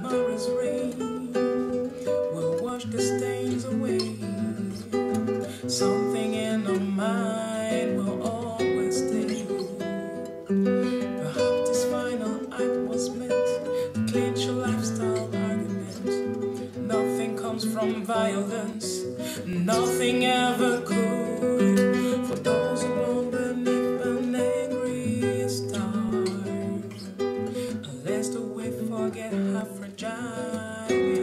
tomorrow's rain will wash the stains away. Something in our mind will always stay. Perhaps this final act was meant to clinch a lifestyle argument. Nothing comes from violence, nothing ever could. For those who won't beneath an angry star, unless the we forget how fragile we are.